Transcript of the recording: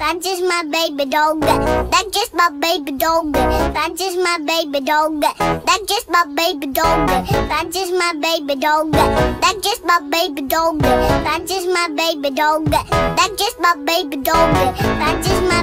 That's just my baby dog. That's just my baby dog. That's just my baby dog. That's just my baby dog. That's just my baby dog. That's just my baby dog. That's just my baby dog. That's just my baby dog. That's just my